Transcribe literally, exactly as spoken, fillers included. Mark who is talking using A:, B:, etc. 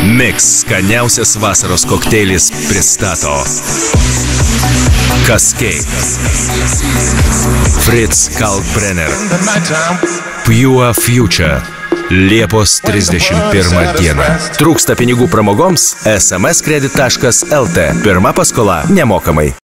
A: Mix skaniausias vasaros kokteilis pristato Cascade, Fritz Kalkbrenner, Pure Future. Liepos trisdešimt pirmą dieną. Trūksta pinigų pramogoms? es em es kredit taškas el te. Pirma paskola nemokamai.